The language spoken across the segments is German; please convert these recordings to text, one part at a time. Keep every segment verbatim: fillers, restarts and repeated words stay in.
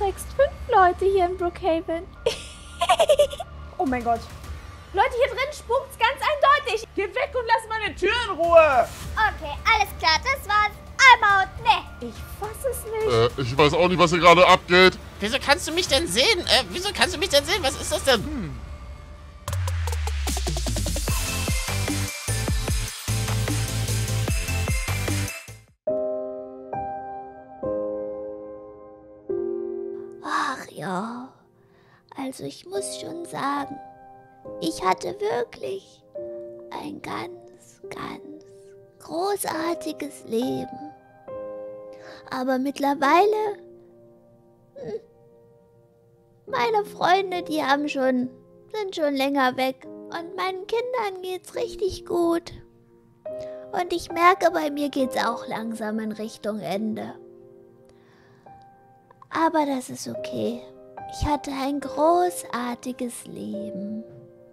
erschreckst fünf Leute hier in Brookhaven. Oh mein Gott. Leute, hier drin spukt's ganz eindeutig. Geht weg und lass meine Tür in Ruhe. Okay, alles klar, das war's. I'm out. Ne. Ich fass es nicht. Äh, ich weiß auch nicht, was hier gerade abgeht. Wieso kannst du mich denn sehen? Äh, wieso kannst du mich denn sehen? Was ist das denn? Hm. Ach ja, also ich muss schon sagen, ich hatte wirklich ein ganz, ganz großartiges Leben. Aber mittlerweile, hm, meine Freunde, die haben schon, sind schon länger weg und meinen Kindern geht's richtig gut. Und ich merke, bei mir geht's auch langsam in Richtung Ende. Aber das ist okay. Ich hatte ein großartiges Leben.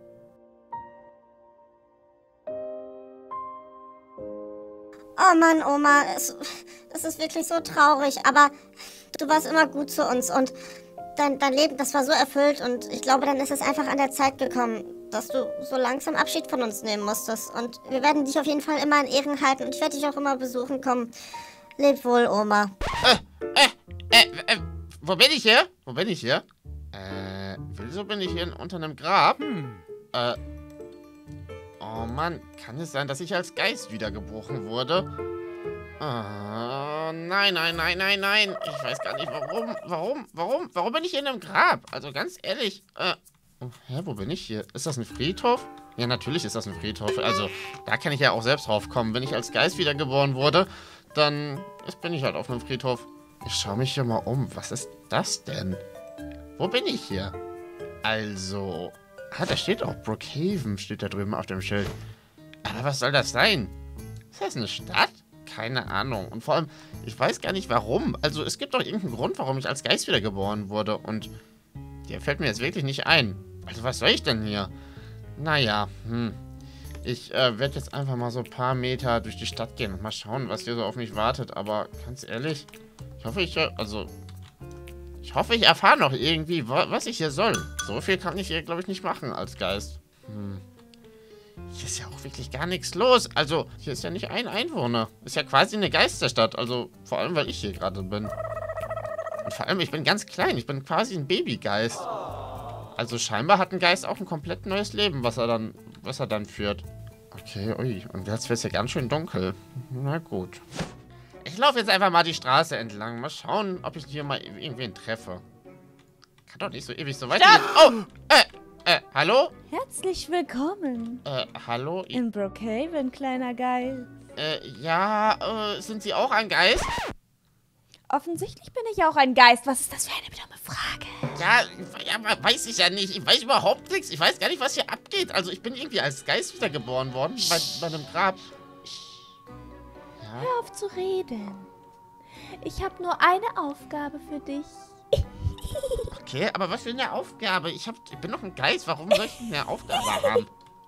Oh Mann, Oma, es, das ist wirklich so traurig, aber du warst immer gut zu uns und dein, dein Leben, das war so erfüllt und ich glaube, dann ist es einfach an der Zeit gekommen, dass du so langsam Abschied von uns nehmen musstest und wir werden dich auf jeden Fall immer in Ehren halten und ich werde dich auch immer besuchen kommen. Leb wohl, Oma. Äh, äh, äh, äh, wo bin ich hier? Wo bin ich hier? Äh, wieso bin ich hier unter einem Grab? Hm. Äh, oh Mann, kann es sein, dass ich als Geist wiedergeboren wurde? Oh, nein, nein, nein, nein, nein. Ich weiß gar nicht, warum, warum, warum, warum bin ich hier in einem Grab? Also ganz ehrlich, äh, oh, hä, wo bin ich hier? Ist das ein Friedhof? Ja, natürlich ist das ein Friedhof. Also, da kann ich ja auch selbst drauf kommen. Wenn ich als Geist wiedergeboren wurde, dann bin ich halt auf einem Friedhof. Ich schaue mich hier mal um. Was ist das denn? Wo bin ich hier? Also, ah, da steht auch Brookhaven, steht da drüben auf dem Schild. Aber was soll das sein? Ist das eine Stadt? Keine Ahnung. Und vor allem, ich weiß gar nicht warum. Also, es gibt doch irgendeinen Grund, warum ich als Geist wiedergeboren wurde. Und der fällt mir jetzt wirklich nicht ein. Also, was soll ich denn hier? Naja, hm. Ich äh, werde jetzt einfach mal so ein paar Meter durch die Stadt gehen und mal schauen, was hier so auf mich wartet. Aber ganz ehrlich, ich hoffe, ich, also, ich hoffe, ich erfahre noch irgendwie, was ich hier soll. So viel kann ich hier, glaube ich, nicht machen als Geist. Hm. Hier ist ja auch wirklich gar nichts los. Also, hier ist ja nicht ein Einwohner. Ist ja quasi eine Geisterstadt. Also, vor allem, weil ich hier gerade bin. Und vor allem, ich bin ganz klein. Ich bin quasi ein Babygeist. Also, scheinbar hat ein Geist auch ein komplett neues Leben, was er dann, was er dann führt. Okay, ui. Und jetzt wird es ja ganz schön dunkel. Na gut. Ich laufe jetzt einfach mal die Straße entlang. Mal schauen, ob ich hier mal irgendwen treffe. Kann doch nicht so ewig so weitergehen. Oh, äh, äh, hallo? Herzlich willkommen. Äh, hallo? In Brookhaven, kleiner Geist. Äh, ja, äh, sind Sie auch ein Geist? Offensichtlich bin ich auch ein Geist. Was ist das für eine dumme Frage? Ja, ja, weiß ich ja nicht. Ich weiß überhaupt nichts. Ich weiß gar nicht, was hier abgeht. Also, ich bin irgendwie als Geist wiedergeboren worden. Bei, bei einem Grab. Ja. Hör auf zu reden. Ich habe nur eine Aufgabe für dich. Okay, aber was für eine Aufgabe? Ich, hab, ich bin doch ein Geist. Warum soll ich eine Aufgabe haben?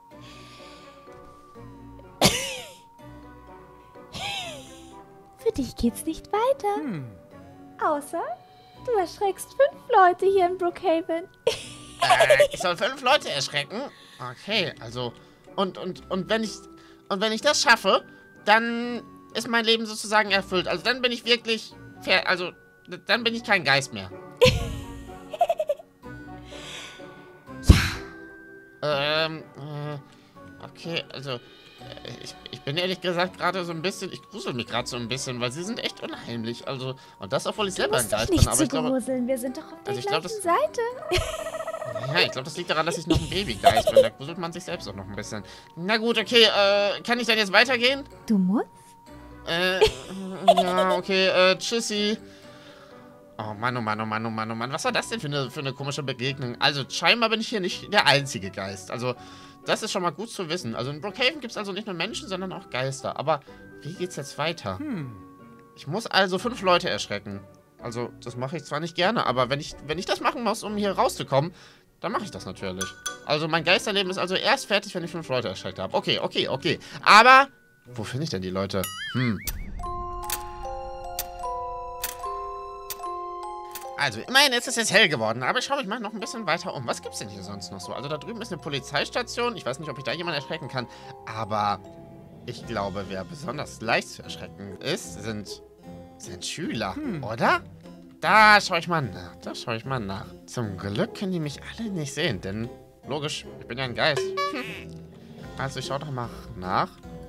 Für dich geht's nicht weiter. Hm. Außer, du erschreckst fünf Leute hier in Brookhaven. äh, ich soll fünf Leute erschrecken? Okay, also, und, und, und wenn ich, und wenn ich das schaffe, dann ist mein Leben sozusagen erfüllt. Also dann bin ich wirklich, fair, also, dann bin ich kein Geist mehr. Ja. Ähm, äh, okay, also, Ich, ich bin ehrlich gesagt gerade so ein bisschen, ich grusel mich gerade so ein bisschen, weil sie sind echt unheimlich. Also, und das, obwohl ich selber ein Geist bin. Aber ich glaube, gruseln. Wir sind doch auf der also gleichen glaub, das, Seite. Ja, ich glaube, das liegt daran, dass ich noch ein Babygeist bin. Da gruselt man sich selbst auch noch ein bisschen. Na gut, okay, äh, kann ich dann jetzt weitergehen? Du musst? Äh, ja, okay, äh, tschüssi. Oh Mann, oh Mann, oh Mann, oh Mann, oh Mann. Was war das denn für eine, für eine komische Begegnung? Also, scheinbar bin ich hier nicht der einzige Geist. Also, das ist schon mal gut zu wissen. Also in Brookhaven gibt es also nicht nur Menschen, sondern auch Geister. Aber wie geht's jetzt weiter? Hm. Ich muss also fünf Leute erschrecken. Also, das mache ich zwar nicht gerne, aber wenn ich, wenn ich das machen muss, um hier rauszukommen, dann mache ich das natürlich. Also mein Geisterleben ist also erst fertig, wenn ich fünf Leute erschreckt habe. Okay, okay, okay. Aber, wo finde ich denn die Leute? Hm. Also, immerhin ist es jetzt hell geworden, aber ich schaue mich mal noch ein bisschen weiter um. Was gibt's denn hier sonst noch so? Also, da drüben ist eine Polizeistation. Ich weiß nicht, ob ich da jemanden erschrecken kann, aber ich glaube, wer besonders leicht zu erschrecken ist, sind, sind Schüler, hm. oder? Da schaue ich mal nach. Da schaue ich mal nach. Zum Glück können die mich alle nicht sehen, denn logisch, ich bin ja ein Geist. Hm. Also, ich schaue doch mal nach.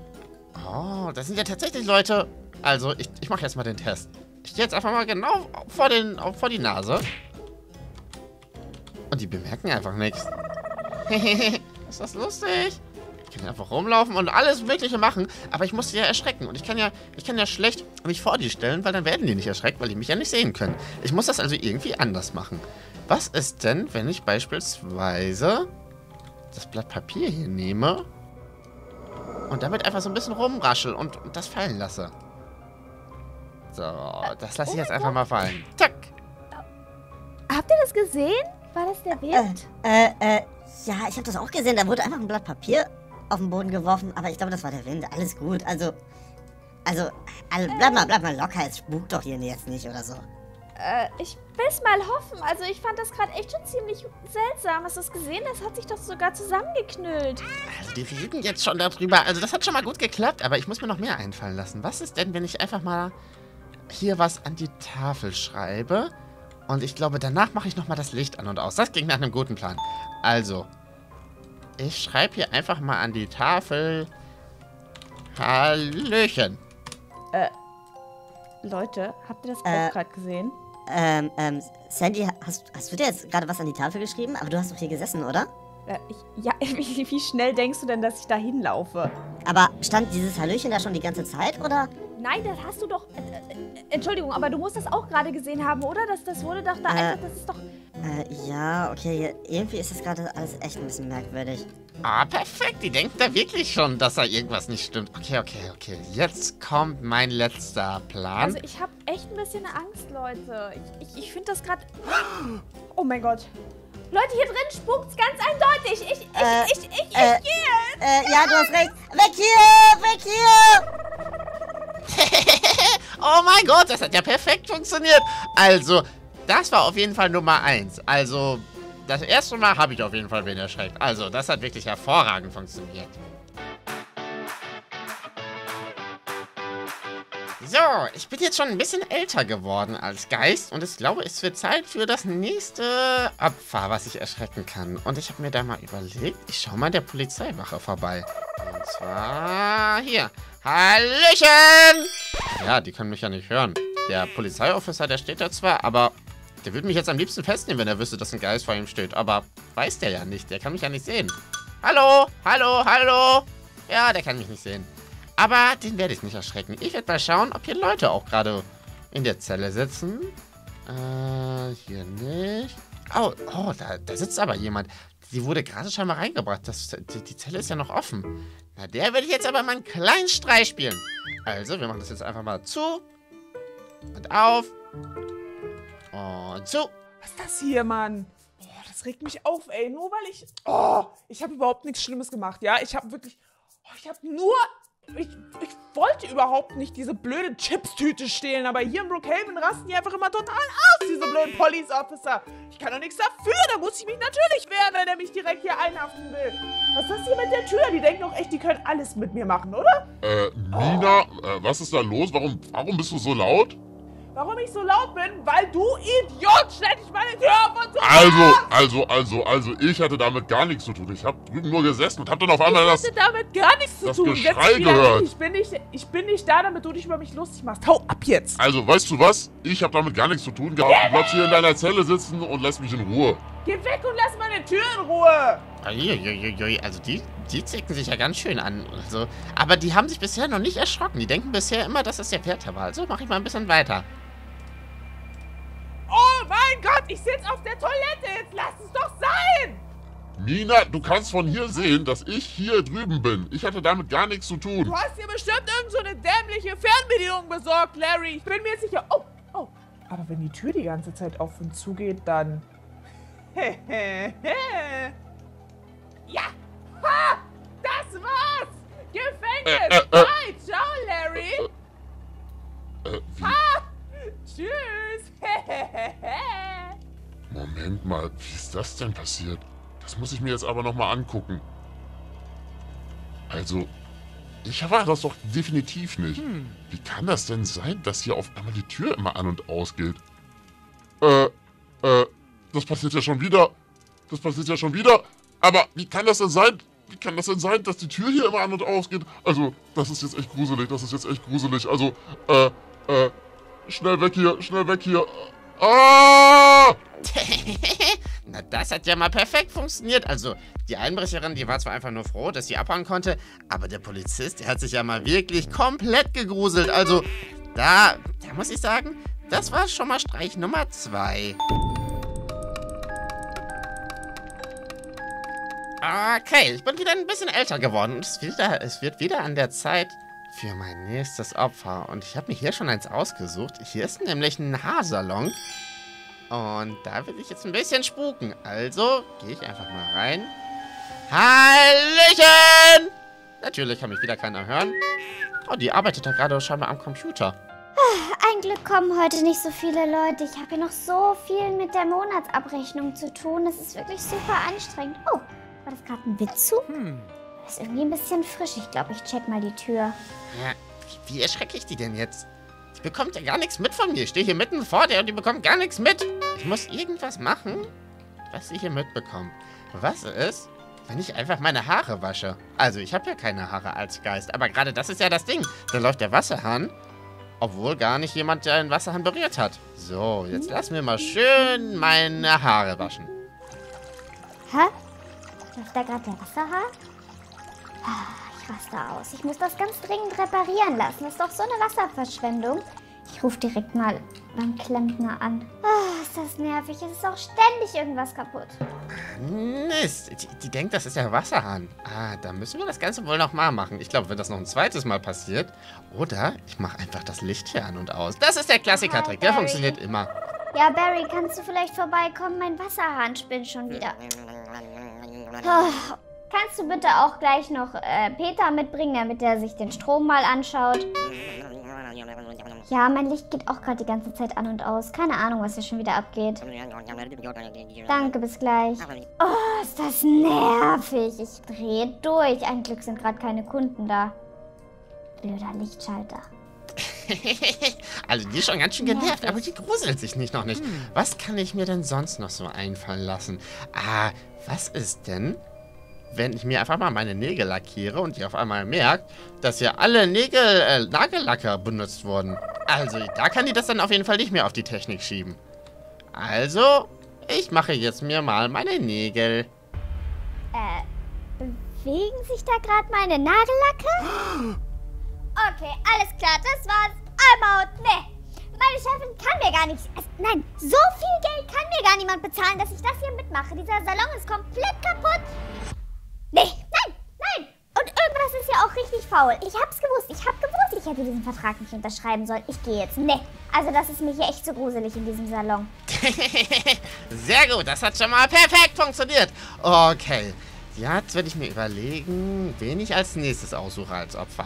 Oh, das sind ja tatsächlich Leute. Also, ich, ich mache jetzt mal den Test. Ich gehe jetzt einfach mal genau vor, den, vor die Nase. Und die bemerken einfach nichts. Ist das lustig? Ich kann einfach rumlaufen und alles Mögliche machen, aber ich muss sie ja erschrecken. Und ich kann ja, ich kann ja schlecht mich vor die stellen, weil dann werden die nicht erschreckt, weil die mich ja nicht sehen können. Ich muss das also irgendwie anders machen. Was ist denn, wenn ich beispielsweise das Blatt Papier hier nehme und damit einfach so ein bisschen rumraschel und, und das fallen lasse? So, das lasse ich jetzt einfach mal fallen. Zack. Habt ihr das gesehen? War das der Wind? Äh, äh, äh, ja, ich habe das auch gesehen. Da wurde einfach ein Blatt Papier auf den Boden geworfen, aber ich glaube, das war der Wind. Alles gut. Also, also, also bleib mal, bleib mal locker. Es spukt doch hier jetzt nicht oder so. Äh, ich will's mal hoffen. Also, ich fand das gerade echt schon ziemlich seltsam. Hast du das gesehen? Das hat sich doch sogar zusammengeknüllt. Also, die reden jetzt schon darüber. Also, das hat schon mal gut geklappt, aber ich muss mir noch mehr einfallen lassen. Was ist denn, wenn ich einfach mal hier was an die Tafel schreibe? Und ich glaube, danach mache ich nochmal das Licht an und aus. Das klingt nach einem guten Plan. Also, ich schreibe hier einfach mal an die Tafel Hallöchen. Äh, Leute, habt ihr das Äh, auch gerade gesehen? Ähm, ähm, Sandy, hast, hast du dir jetzt gerade was an die Tafel geschrieben? Aber du hast doch hier gesessen, oder? Äh, ich, ja, wie, wie schnell denkst du denn, dass ich da hinlaufe? Aber stand dieses Hallöchen da schon die ganze Zeit, oder? Nein, das hast du doch... Äh, äh, Entschuldigung, aber du musst das auch gerade gesehen haben, oder? Das, das wurde doch da Äh, einfach... Das ist doch... Äh, ja, okay. Irgendwie ist das gerade alles echt ein bisschen merkwürdig. Ah, perfekt. Die denken da wirklich schon, dass da irgendwas nicht stimmt. Okay, okay, okay. Jetzt kommt mein letzter Plan. Also ich habe echt ein bisschen Angst, Leute. Ich, ich, ich finde das gerade... Oh mein Gott. Leute, hier drin spukt's ganz eindeutig. Ich, ich, Äh, ich, ich, ich, äh, ich gehe jetzt. Äh, ja, du hast recht. Weg hier! Weg hier! Oh mein Gott, das hat ja perfekt funktioniert. Also, das war auf jeden Fall Nummer eins. Also, das erste Mal habe ich auf jeden Fall wen erschreckt. Also, das hat wirklich hervorragend funktioniert. So, ich bin jetzt schon ein bisschen älter geworden als Geist und ich glaube, es wird Zeit für das nächste Opfer, was ich erschrecken kann. Und ich habe mir da mal überlegt, ich schaue mal der Polizeiwache vorbei. Und zwar hier. Hallöchen! Ja, die können mich ja nicht hören. Der Polizeiofficer, der steht da zwar, aber der würde mich jetzt am liebsten festnehmen, wenn er wüsste, dass ein Geist vor ihm steht. Aber weiß der ja nicht, der kann mich ja nicht sehen. Hallo, hallo, hallo! Ja, der kann mich nicht sehen. Aber den werde ich nicht erschrecken. Ich werde mal schauen, ob hier Leute auch gerade in der Zelle sitzen. Äh, hier nicht. Oh, oh, da, da sitzt aber jemand. Die wurde gerade schon mal reingebracht. Das, die, die Zelle ist ja noch offen. Na, der werde ich jetzt aber mal einen kleinen Streich spielen. Also, wir machen das jetzt einfach mal zu. Und auf. Und zu. Was ist das hier, Mann? Oh, das regt mich auf, ey. Nur weil ich... Oh, ich habe überhaupt nichts Schlimmes gemacht, ja? Ich habe wirklich... Oh, ich habe nur... Ich, ich wollte überhaupt nicht diese blöde Chips-Tüte stehlen, aber hier in Brookhaven rasten die einfach immer total aus, diese blöden Police Officer. Ich kann doch nichts dafür, da muss ich mich natürlich wehren, wenn er mich direkt hier einhaften will. Was ist das hier mit der Tür? Die denken doch echt, die können alles mit mir machen, oder? Äh, Nina, oh. äh, was ist da los? Warum, warum bist du so laut? Warum ich so laut bin? Weil du, Idiot, stell dich meine Tür auf und so. Also, also, also, also, ich hatte damit gar nichts zu tun. Ich habe drüben nur gesessen und hab dann auf einmal das... Ich hatte damit gar nichts zu das tun. Geschrei Setz dich wieder gehört. hin. Ich bin, nicht, ich bin nicht da, damit du dich über mich lustig machst. Hau ab jetzt. Also, weißt du was? Ich habe damit gar nichts zu tun gehabt. Du bleibst hier in deiner Zelle sitzen und lässt mich in Ruhe. Geh weg und lass meine Tür in Ruhe. Uiuiuiui, also die, die zicken sich ja ganz schön an. Also, aber die haben sich bisher noch nicht erschrocken. Die denken bisher immer, dass es der Wärter war. Also mache ich mal ein bisschen weiter. Oh mein Gott, ich sitze auf der Toilette. Jetzt lass es doch sein. Nina, du kannst von hier sehen, dass ich hier drüben bin. Ich hatte damit gar nichts zu tun. Du hast dir bestimmt irgend so eine dämliche Fernbedienung besorgt, Larry. Ich bin mir sicher. Oh, oh. Aber wenn die Tür die ganze Zeit auf und zu geht, dann... Ja. Ha! Das war's. Gefängnis. Äh, äh, äh. Bye. Ciao, Larry. Äh, wie? Ha! Tschüss. Moment mal, wie ist das denn passiert? Das muss ich mir jetzt aber nochmal angucken. Also, ich war das doch definitiv nicht. Hm. Wie kann das denn sein, dass hier auf einmal die Tür immer an und ausgeht? Äh, äh, das passiert ja schon wieder. Das passiert ja schon wieder. Aber wie kann das denn sein? Wie kann das denn sein, dass die Tür hier immer an und ausgeht? Also, das ist jetzt echt gruselig. Das ist jetzt echt gruselig. Also, äh, äh, schnell weg hier, schnell weg hier. Ah! Na, das hat ja mal perfekt funktioniert. Also, die Einbrecherin, die war zwar einfach nur froh, dass sie abhauen konnte, aber der Polizist, der hat sich ja mal wirklich komplett gegruselt. Also, da, da muss ich sagen, das war schon mal Streich Nummer zwei. Okay, ich bin wieder ein bisschen älter geworden und es, wieder, es wird wieder an der Zeit für mein nächstes Opfer. Und ich habe mir hier schon eins ausgesucht. Hier ist nämlich ein Haarsalon. Und da will ich jetzt ein bisschen spuken. Also gehe ich einfach mal rein. Hallöchen! Natürlich kann mich wieder keiner hören. Oh, die arbeitet da gerade scheinbar am Computer. Ein Glück kommen heute nicht so viele Leute. Ich habe hier noch so viel mit der Monatsabrechnung zu tun. Das ist wirklich super anstrengend. Oh, war das gerade ein Witzzug? Hm. Das ist irgendwie ein bisschen frisch. Ich glaube, ich check mal die Tür. Ja, wie, wie erschrecke ich die denn jetzt? Die bekommt ja gar nichts mit von mir. Ich stehe hier mitten vor der und die bekommt gar nichts mit. Ich muss irgendwas machen, was sie hier mitbekommt. Was ist, wenn ich einfach meine Haare wasche? Also, ich habe ja keine Haare als Geist. Aber gerade das ist ja das Ding. Da läuft der Wasserhahn, obwohl gar nicht jemand den Wasserhahn berührt hat. So, jetzt lassen wir mal schön meine Haare waschen. Hä? Läuft da gerade der Wasserhahn? Ich raste aus. Ich muss das ganz dringend reparieren lassen. Das ist doch so eine Wasserverschwendung. Ich rufe direkt mal beim Klempner an. Oh, ist das nervig. Es ist auch ständig irgendwas kaputt. Mist. Die, die denkt, das ist der Wasserhahn. Ah, da müssen wir das Ganze wohl nochmal machen. Ich glaube, wenn das noch ein zweites Mal passiert. Oder ich mache einfach das Licht hier an und aus. Das ist der Klassiker-Trick. Der funktioniert immer. Ja, Barry, kannst du vielleicht vorbeikommen? Mein Wasserhahn spinnt schon wieder. Oh, kannst du bitte auch gleich noch äh, Peter mitbringen, damit er sich den Strom mal anschaut? Ja, mein Licht geht auch gerade die ganze Zeit an und aus. Keine Ahnung, was hier schon wieder abgeht. Danke, bis gleich. Oh, ist das nervig. Ich drehe durch. Ein Glück sind gerade keine Kunden da. Blöder Lichtschalter. Also die ist schon ganz schön genervt, aber die gruselt sich nicht noch nicht. Hm. Was kann ich mir denn sonst noch so einfallen lassen? Ah, was ist denn, wenn ich mir einfach mal meine Nägel lackiere und ich auf einmal merke, dass hier alle Nägel, äh, Nagellacker benutzt wurden. Also, da kann die das dann auf jeden Fall nicht mehr auf die Technik schieben. Also, ich mache jetzt mir mal meine Nägel. Äh, bewegen sich da gerade meine Nagellacke? Okay, alles klar, das war's. I'm out. Nee, meine Chefin kann mir gar nichts... Also, nein, so viel Geld kann mir gar niemand bezahlen, dass ich das hier mitmache. Dieser Salon ist komplett kaputt. Nee, nein, nein. Und irgendwas ist ja auch richtig faul. Ich hab's gewusst, ich hab gewusst, ich hätte diesen Vertrag nicht unterschreiben sollen. Ich gehe jetzt. Nee, also das ist mir hier echt so gruselig in diesem Salon. Sehr gut, das hat schon mal perfekt funktioniert. Okay, jetzt werde ich mir überlegen, wen ich als nächstes aussuche als Opfer.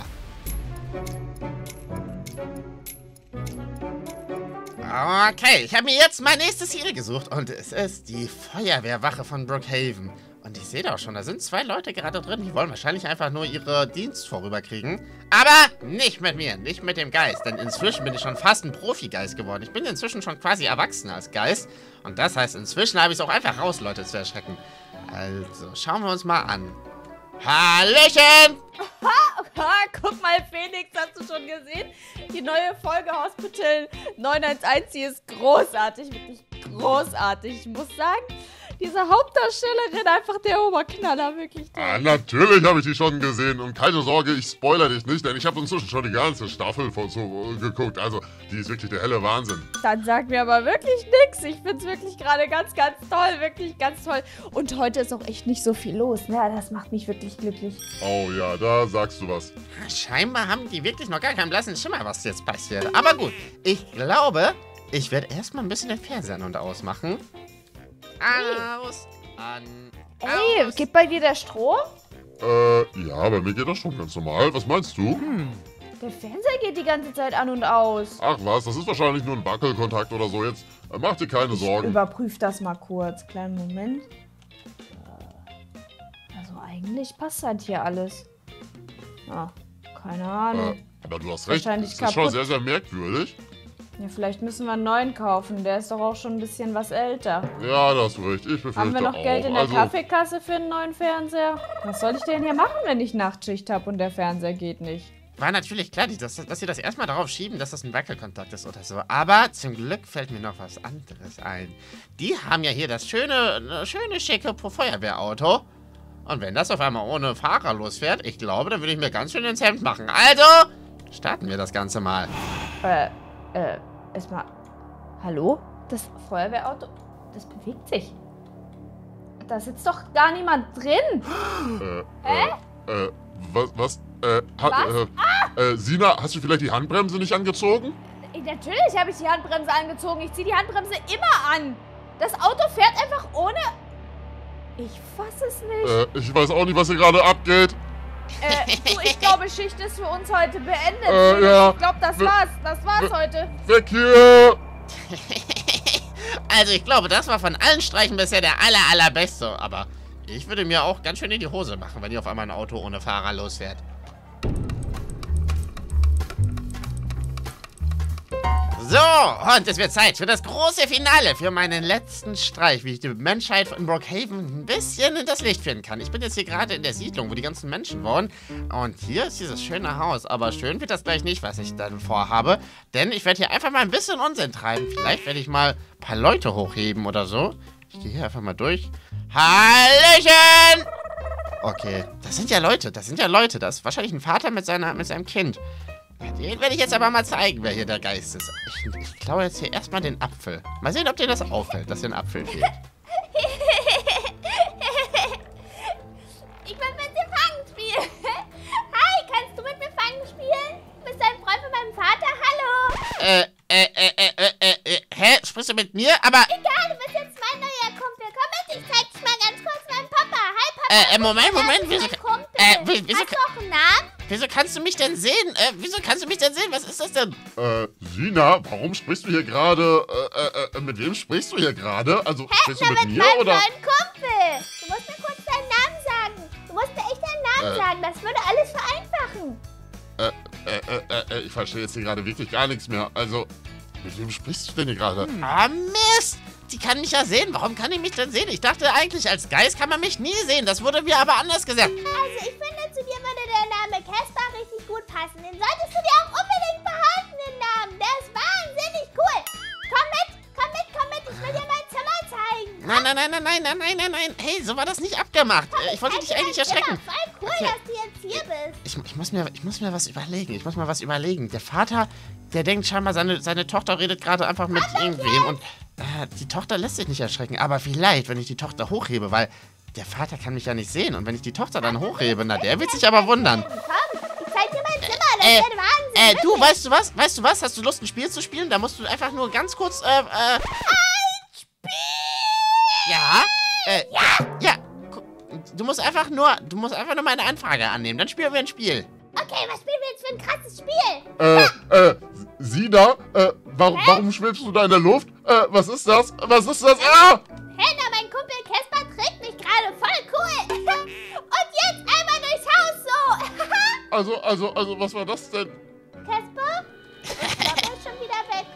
Okay, ich habe mir jetzt mein nächstes Ziel gesucht und es ist die Feuerwehrwache von Brookhaven. Und ich sehe da auch schon, da sind zwei Leute gerade drin, die wollen wahrscheinlich einfach nur ihre Dienst vorüberkriegen. Aber nicht mit mir, nicht mit dem Geist, denn inzwischen bin ich schon fast ein Profi-Geist geworden. Ich bin inzwischen schon quasi erwachsen als Geist und das heißt, inzwischen habe ich es auch einfach raus, Leute zu erschrecken. Also, schauen wir uns mal an. Hallöchen! Guck mal, Phoenix, hast du schon gesehen? Die neue Folge Hospital neun eins eins, die ist großartig, wirklich großartig. Ich muss sagen, diese Hauptdarstellerin, einfach der Oberknaller, wirklich toll. Ah, natürlich habe ich die schon gesehen und keine Sorge, ich spoilere dich nicht, denn ich habe inzwischen schon die ganze Staffel von so geguckt. Also, die ist wirklich der helle Wahnsinn. Dann sag mir aber wirklich nichts. Ich finde es wirklich gerade ganz, ganz toll, wirklich ganz toll. Und heute ist auch echt nicht so viel los, ne? Das macht mich wirklich glücklich. Oh ja, da sagst du was. Scheinbar haben die wirklich noch gar keinen blassen Schimmer, was jetzt passiert. Aber gut, ich glaube, ich werde erstmal ein bisschen den Fernseher an und ausmachen. Aus, an, Ey, aus. geht bei dir der Strom? Äh, ja, bei mir geht das schon ganz normal. Was meinst du? Hm. Der Fernseher geht die ganze Zeit an und aus. Ach was, das ist wahrscheinlich nur ein Wackelkontakt oder so. Jetzt, Mach dir keine Ich Sorgen. überprüfe das mal kurz. Kleinen Moment. Also eigentlich passt halt hier alles. Ja, keine Ahnung. Äh, aber du hast recht, Wahrscheinlich das ist schon kaputt. sehr, sehr merkwürdig. Ja, vielleicht müssen wir einen neuen kaufen. Der ist doch auch schon ein bisschen was älter. Ja, da hast du recht. Ich befürchte Haben wir noch auch. Geld in der also, Kaffeekasse für einen neuen Fernseher? Was soll ich denn hier machen, wenn ich Nachtschicht habe und der Fernseher geht nicht? War natürlich klar, dass, dass sie das erstmal darauf schieben, dass das ein Wackelkontakt ist oder so. Aber zum Glück fällt mir noch was anderes ein. Die haben ja hier das schöne, schöne, schicke Feuerwehrauto. Und wenn das auf einmal ohne Fahrer losfährt, ich glaube, dann würde ich mir ganz schön ins Hemd machen. Also, starten wir das Ganze mal. Äh, äh, erstmal. Hallo? Das Feuerwehrauto, das bewegt sich. Da sitzt doch gar niemand drin. äh, Hä? Äh, äh, was, was, äh, hat, Was? äh, ah! äh, Sina, hast du vielleicht die Handbremse nicht angezogen? Äh, Natürlich habe ich die Handbremse angezogen. Ich ziehe die Handbremse immer an. Das Auto fährt einfach ohne... Ich fass es nicht. Äh, ich weiß auch nicht, was hier gerade abgeht. Äh, du, ich glaube, Schicht ist für uns heute beendet. Äh, ja. Ich glaube, das W- war's. Das war's w- heute. Weg hier! Also, ich glaube, das war von allen Streichen bisher der aller, allerbeste. Aber ich würde mir auch ganz schön in die Hose machen, wenn hier auf einmal ein Auto ohne Fahrer losfährt. So, und es wird Zeit für das große Finale, für meinen letzten Streich, wie ich die Menschheit in Brookhaven ein bisschen in das Licht führen kann. Ich bin jetzt hier gerade in der Siedlung, wo die ganzen Menschen wohnen. Und hier ist dieses schöne Haus. Aber schön wird das gleich nicht, was ich dann vorhabe. Denn ich werde hier einfach mal ein bisschen Unsinn treiben. Vielleicht werde ich mal ein paar Leute hochheben oder so. Ich gehe hier einfach mal durch. Hallöchen! Okay, das sind ja Leute, das sind ja Leute. Das ist wahrscheinlich ein Vater mit, seiner, mit seinem Kind. Den werde ich jetzt aber mal zeigen, wer hier der Geist ist. Ich, ich klaue jetzt hier erstmal den Apfel. Mal sehen, ob dir das auffällt, dass hier ein Apfel fehlt. Ich will mit dir Fangen spielen. Hi, kannst du mit mir Fangen spielen? Du bist ein Freund von meinem Vater, hallo. Äh, äh, äh, äh, äh, äh, hä? Sprichst du mit mir? Aber, Egal, du bist jetzt mein neuer Kumpel. Komm mit, ich zeig dich mal ganz kurz meinem Papa. Hi, Papa. äh, äh, Moment, Moment, Das ist wieso, mein Kumpel. äh, wie- wieso, Hast du auch einen Namen? wieso kannst du mich denn sehen? Äh, wieso kannst du mich denn sehen? Was ist das denn? Äh, Sina, warum sprichst du hier gerade, äh, äh, äh, mit wem sprichst du hier gerade? Also, sprichst du Na, mit mit mir, meinem oder? neuen Kumpel. Du musst mir kurz deinen Namen sagen. Du musst mir echt deinen Namen Äh. sagen. Das würde alles vereinfachen. Äh, äh, äh, äh, ich verstehe jetzt hier gerade wirklich gar nichts mehr. Also, mit wem sprichst du denn hier gerade? Ah, Mist! Die kann mich ja sehen. Warum kann die mich denn sehen? Ich dachte eigentlich, als Geist kann man mich nie sehen. Das wurde mir aber anders gesagt. Also, ich finde, zu dir würde der Name Caspar richtig gut passen. Den solltest du dir auch unbedingt behalten, den Namen. Der ist wahnsinnig cool. Komm mit, komm mit, komm mit. Ich will dir mein Zimmer zeigen. Nein, nein, nein, nein, nein, nein, nein, nein, nein. Hey, so war das nicht abgemacht. Äh, Ich wollte dich Zeig dir eigentlich mein Zimmer. erschrecken. Voll cool, Okay. dass du jetzt hier bist. Ich, ich, muss mir, ich muss mir was überlegen. Ich muss mal was überlegen. Der Vater, der denkt scheinbar, seine, seine Tochter redet gerade einfach mit irgendwem. Und äh, die Tochter lässt sich nicht erschrecken. Aber vielleicht, wenn ich die Tochter hochhebe, weil der Vater kann mich ja nicht sehen. Und wenn ich die Tochter dann hochhebe, na, der wird sich aber wundern. Komm, ich zeig dir mein Zimmer. Das Äh, ist ein Wahnsinn. Äh, du, weißt du was? Weißt du was? Hast du Lust, ein Spiel zu spielen? Da musst du einfach nur ganz kurz, äh, äh... Ein Spiel! Ja? Äh, ja. Ja. Guck, Du musst einfach nur, du musst einfach nur meine Anfrage annehmen. Dann spielen wir ein Spiel. Okay, was spielen wir jetzt für ein krasses Spiel? Äh, äh, Sina, äh, warum, warum schwebst du da in der Luft? Äh, was ist das? Was ist das? Ah! Hey, na, mein Kumpel Caspar trägt mich gerade voll cool. Und jetzt einmal durchs Haus so. Also, also, also, was war das denn? Caspar? Ich glaube, er ist schon wieder weg.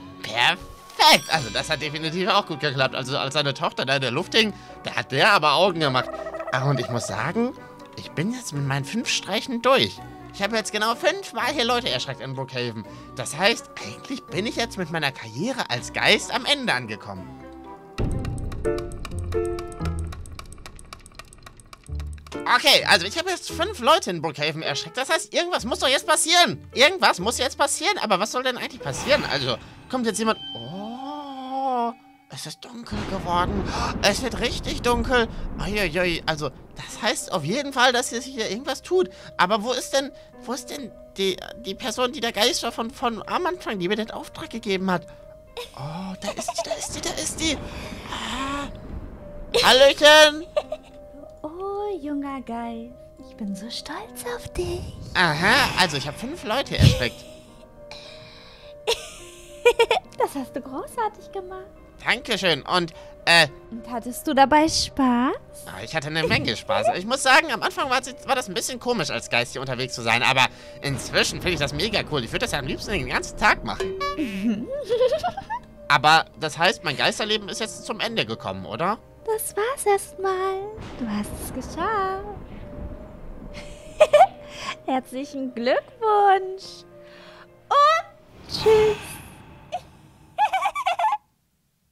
Perfekt. Also das hat definitiv auch gut geklappt. Also als seine Tochter da in der Luft hing, da hat der aber Augen gemacht. Ah, und ich muss sagen, ich bin jetzt mit meinen fünf Streichen durch. Ich habe jetzt genau fünfmal hier Leute erschreckt in Brookhaven. Das heißt, eigentlich bin ich jetzt mit meiner Karriere als Geist am Ende angekommen. Okay, also ich habe jetzt fünf Leute in Brookhaven erschreckt. Das heißt, irgendwas muss doch jetzt passieren. Irgendwas muss jetzt passieren. Aber was soll denn eigentlich passieren? Also, kommt jetzt jemand... Oh, es ist dunkel geworden. Es wird richtig dunkel. Uiuiui, also, das heißt auf jeden Fall, dass hier sich hier irgendwas tut. Aber wo ist denn... Wo ist denn die, die Person, die der Geist war von, von am Anfang, die mir den Auftrag gegeben hat? Oh, da ist die, da ist die, da ist die. Ah. Hallöchen. Oh, junger Geist. Ich bin so stolz auf dich. Aha, also ich habe fünf Leute erschreckt. Das hast du großartig gemacht. Dankeschön. Und, äh, Und hattest du dabei Spaß? ich hatte eine Menge Spaß. Ich muss sagen, am Anfang war, war das ein bisschen komisch, als Geist hier unterwegs zu sein. Aber inzwischen finde ich das mega cool. Ich würde das ja am liebsten den ganzen Tag machen. Aber das heißt, mein Geisterleben ist jetzt zum Ende gekommen, oder? Das war's erstmal. Du hast es geschafft. Herzlichen Glückwunsch. Und tschüss.